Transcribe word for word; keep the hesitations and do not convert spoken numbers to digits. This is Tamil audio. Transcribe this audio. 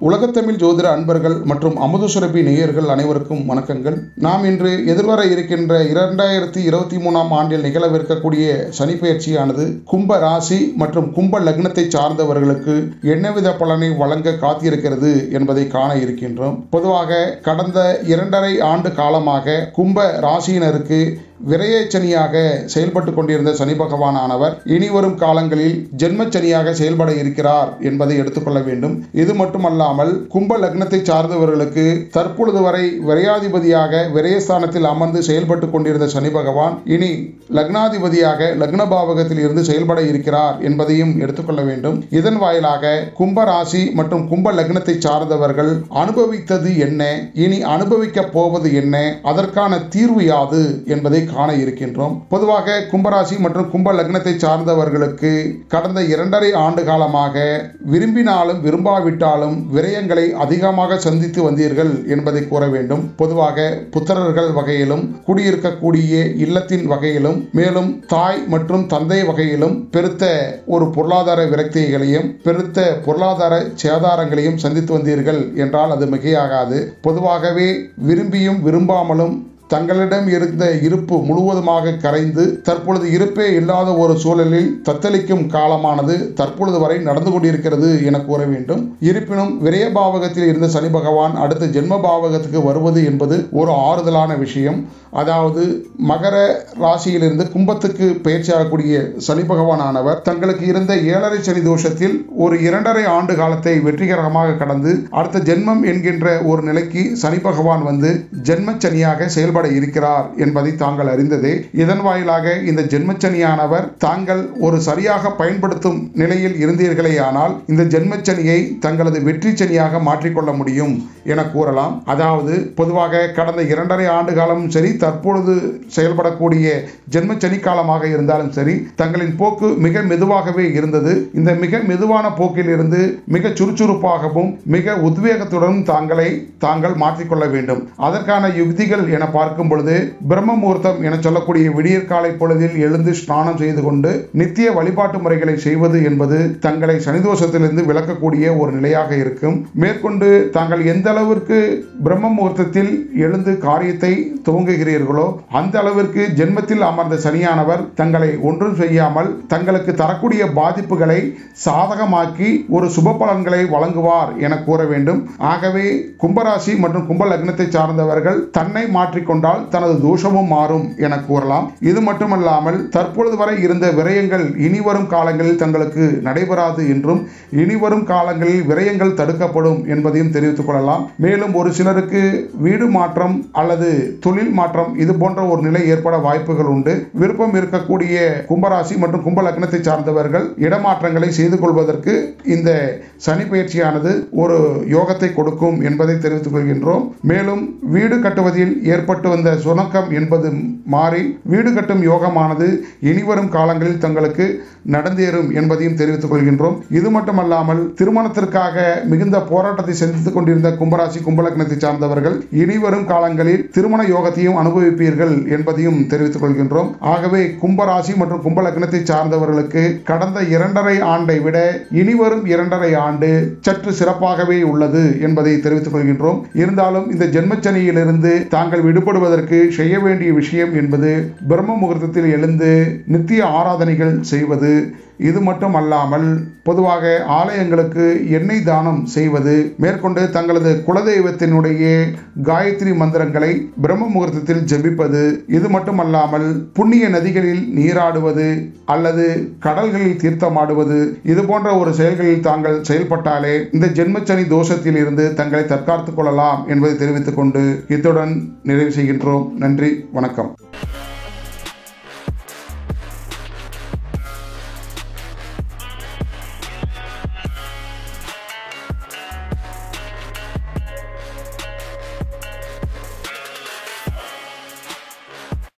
உலகத்தமிழ் ஜோதிட அன்பர்கள் மற்றும் அமுது சுரபி நேயர்கள் அனைவருக்கும் வணக்கங்கள். நாம் இன்று எதிர்வர இருக்கின்ற இரண்டாயிரத்தி இருபத்தி மூணாம் ஆண்டில் நிகழவிருக்கக்கூடிய சனிப்பெயர்ச்சியானது கும்ப ராசி மற்றும் கும்ப லக்னத்தை சார்ந்தவர்களுக்கு என்னவித பலனை வழங்க காத்திருக்கிறது என்பதை காண இருக்கின்றோம். பொதுவாக கடந்த இரண்டரை ஆண்டு காலமாக கும்ப ராசியினருக்கு விரயச்சனியாக செயல்பட்டு கொண்டிருந்த சனி பகவானானவர் இனி வரும் காலங்களில் ஜென்மச்சனியாக செயல்பட இருக்கிறார் என்பதை எடுத்துக்கொள்ள வேண்டும். இது மட்டுமல்லாமல் கும்ப லக்னத்தை சார்ந்தவர்களுக்கு தற்பொழுது வரை விரையாதிபதியாக விரயஸ்தானத்தில் அமர்ந்து செயல்பட்டு கொண்டிருந்த சனி பகவான் இனி லக்னாதிபதியாக லக்ன பாவகத்தில் இருந்து செயல்பட இருக்கிறார் என்பதையும் எடுத்துக்கொள்ள வேண்டும். இதன் வாயிலாக கும்ப ராசி மற்றும் கும்ப லக்னத்தை சார்ந்தவர்கள் அனுபவித்தது என்ன, இனி அனுபவிக்க போவது என்ன, அதற்கான தீர்வு யாது என்பதை காண இருக்கின்றோம். பொதுவாக கும்பராசி மற்றும் கும்ப லக்னத்தை சார்ந்தவர்களுக்கு கடந்த இரண்டரை ஆண்டு காலமாக விரும்பினாலும் விரும்பாவிட்டாலும் விரயங்களை அதிகமாக சந்தித்து வந்தீர்கள் என்பதை கூற வேண்டும். பொதுவாக புத்திரர்கள் வகையிலும் குடியிருக்கக்கூடிய இல்லத்தின் வகையிலும் மேலும் தாய் மற்றும் தந்தை வகையிலும் பெருத்த ஒரு பொருளாதார விரக்திகளையும் பெருத்த பொருளாதார சேதாரங்களையும் சந்தித்து வந்தீர்கள் என்றால் அது மிகையாகாது. பொதுவாகவே விரும்பியும் விரும்பாமலும் தங்களிடம் இருந்த இருப்பு முழுவதுமாக கரைந்து தற்பொழுது இருப்பே இல்லாத ஒரு சூழலில் தத்தளிக்கும் காலமானது தற்பொழுது வரை நடந்து கொண்டிருக்கிறது என கூற வேண்டும். இருப்பினும் விரய பாவகத்தில் இருந்த சனி பகவான் அடுத்த ஜென்ம பாவகத்துக்கு வருவது என்பது ஒரு ஆறுதலான விஷயம். அதாவது மகர ராசியிலிருந்து கும்பத்துக்கு பயிற்சியாகக்கூடிய சனி பகவான் ஆனவர் தங்களுக்கு இருந்த ஏழரை சனி தோஷத்தில் ஒரு இரண்டரை ஆண்டு காலத்தை வெற்றிகரமாக கடந்து அடுத்த ஜென்மம் என்கின்ற ஒரு நிலைக்கு சனி பகவான் வந்து ஜென்மச்சனியாக செயல்பட இருக்கிறார் என்பதை தாங்கள் அறிந்ததே. இதன் வாயிலாக இந்த ஜென்மச்சனியானவர் தாங்கள் ஒரு சரியாக பயன்படுத்தும் நிலையில் இருந்தீர்களே ஆனால் இந்த ஜென்மச்சனியை தங்களது வெற்றி சனியாக மாற்றிக்கொள்ள முடியும் என கூறலாம். அதாவது பொதுவாக கடந்த இரண்டரை ஆண்டு காலமும் சரி தற்பொழுது செயல்படக்கூடிய ஜென்மச்சனி காலமாக இருந்தாலும் சரி தங்களின் போக்கு மிக மெதுவாகவே இருந்தது. இந்த மிக மெதுவான போக்கில் இருந்து மிக சுறுசுறுப்பாகவும் மிக உத்வேகத்துடன் தாங்களை தாங்கள் மாற்றிக்கொள்ள வேண்டும். அதற்கான யுக்திகள் என பார்க்கும் பொழுது பிரம்ம முகூர்த்தம் என சொல்லக்கூடிய விடியற் காலை பொழுதில் எழுந்து ஸ்நானம் செய்து கொண்டு நித்திய வழிபாட்டு முறைகளை செய்வது என்பது தங்களை சனிதோஷத்திலிருந்து விலக்கக்கூடிய ஒரு நிலையாக இருக்கும். மேற்கொண்டு தாங்கள் எந்த அளவிற்கு பிரம்ம முகூர்த்தத்தில் எழுந்து காரியத்தை துவங்குகிறீர்களோ அந்த அளவிற்கு ஜென்மத்தில் அமர்ந்த சனியானவர் தங்களை ஒன்றும் செய்யாமல் தங்களுக்கு தரக்கூடிய பாதிப்புகளை சாதகமாக்கி ஒரு சுப பலன்களை வழங்குவார் என கூற வேண்டும். ஆகவே கும்பராசி மற்றும் கும்ப லக்னத்தை சார்ந்தவர்கள் தன்னை மாற்றிக்கொண்டால் தனது தோஷமும் மாறும் என கூறலாம். இது மட்டுமல்லாமல் தற்பொழுது வரை இருந்த விரயங்கள் இனி வரும் காலங்களில் தங்களுக்கு நடைபெறாது என்றும் இனி வரும் காலங்களில் விரயங்கள் தடுக்கப்படும் என்பதையும் தெரிவித்துக் கொள்ளலாம். மேலும் ஒரு சிலருக்கு வீடு மாற்றம் அல்லது தொழில் மாற்றம் இது போன்ற ஒரு நிலை ஏற்பட வாய்ப்புகள் உண்டு. விருப்பம் இருக்கக்கூடிய கும்பராசி மற்றும் கும்ப லக்னத்தை சார்ந்தவர்கள் இடமாற்றங்களை செய்து கொள்வதற்கு இந்த சனி பயிற்சியானது ஒரு யோகத்தை கொடுக்கும் என்பதை தெரிவித்துக் கொள்கின்றோம். மேலும் வீடு கட்டுவதில் ஏற்பட்டு வந்த சுணக்கம் என்பது மாறி வீடு கட்டும் யோகமானது இனிவரும் காலங்களில் தங்களுக்கு நடந்தேறும் என்பதையும் தெரிவித்துக் கொள்கின்றோம். இது மட்டுமல்லாமல் திருமணத்திற்காக மிகுந்த போராட்டத்தை சந்தித்துக் கொண்டிருந்த கும்பராசி கும்பலக்னத்தை சார்ந்தவர்கள் இனிவரும் காலங்களில் திருமண யோகத்தையும் அனுபவிப்பீர்கள் என்பதையும் தெரிவித்துக் கொள்கின்றோம். ஆகவே கும்பராசி மற்றும் கும்பலக்னத்தை சார்ந்தவர்களுக்கு கடந்த இரண்டரை ஆண்டை விட இனிவரும் இரண்டரை ஆண்டு சற்று சிறப்பாகவே உள்ளது என்பதை தெரிவித்துக் கொள்கின்றோம். இருந்தாலும் இந்த ஜென்மச்சனியிலிருந்து தாங்கள் விடுபடுவதற்கு செய்ய வேண்டிய விஷயம் என்பது பிரம்ம முகூர்த்தத்தில் எழுந்து நித்திய ஆராதனைகள் செய்வது. இது மட்டும் அல்லாமல் பொதுவாக ஆலயங்களுக்கு எண்ணெய் தானம் செய்வது, மேற்கொண்டு தங்களது குலதெய்வத்தினுடைய காயத்ரி மந்திரங்களை பிரம்ம முகூர்த்தத்தில் ஜபிப்பது, இது மட்டுமல்லாமல் புண்ணிய நதிகளில் நீராடுவது அல்லது கடல்களில் தீர்த்தமாடுவது இது போன்ற ஒரு செயல்களில் தாங்கள் செயல்பட்டாலே இந்த ஜென்மச்சனி தோஷத்தில் இருந்து தங்களை தற்காத்துக் கொள்ளலாம் என்பதை தெரிவித்துக் கொண்டு இத்துடன் நிறைவு செய்கின்றோம். நன்றி, வணக்கம்.